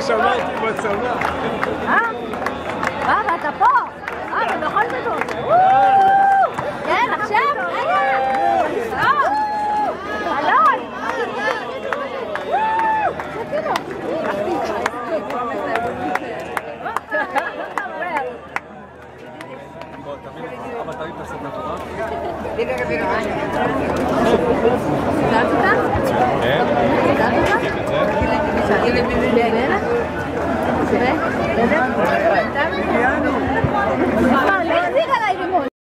שמרתי בצבא. ואתה פה? ובכל זאת. כן, עכשיו? רגע. אלון. אבא תמיד תעשה את התורה? סגרת אותה? כן. סגרת אותה?